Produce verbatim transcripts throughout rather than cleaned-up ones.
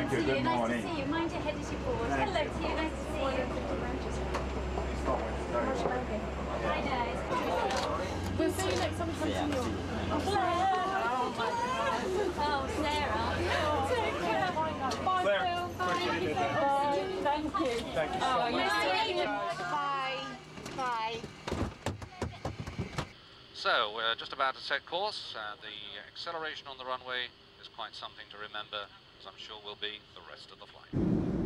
to see you. Good Nice morning. to see you. Mind your head as you board. Hello to you. Nice to see you. Hi guys. We'll see you next time we come to New York. Oh, Sarah. Take care. Bye, Claire, Phil. Bye. Thank you. Thank you so Oh, much. Nice to meet you. Bye. Bye. So we're just about to set course. Uh, the acceleration on the runway is quite something to remember, as I'm sure will be the rest of the flight.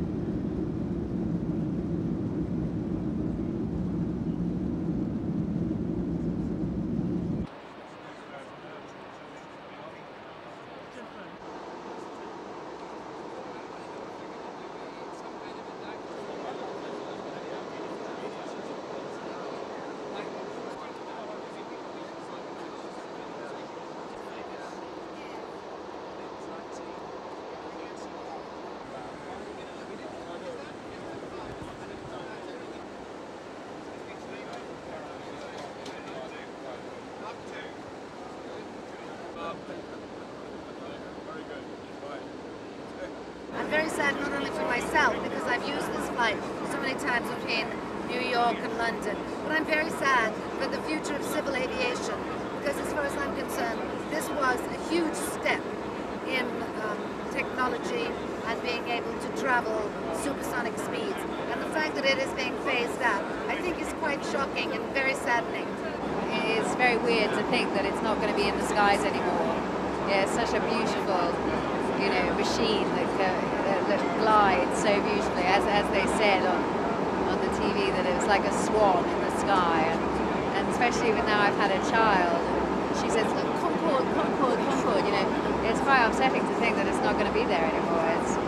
I'm very sad not only for myself, because I've used this flight so many times between New York and London, but I'm very sad for the future of civil aviation, because as far as I'm concerned, this was a huge step in um, technology and being able to travel supersonic speeds. And the fact that it is being phased out, I think is quite shocking and very saddening. It's very weird to think that it's not going to be in the skies anymore. Yeah, it's such a beautiful, you know, machine that, that, that glides so beautifully, as, as they said on, on the T V, that it was like a swan in the sky. And, and especially even now I've had a child, she says, Concorde, Concorde, Concorde, you know, it's quite upsetting to think that it's not going to be there anymore. It's,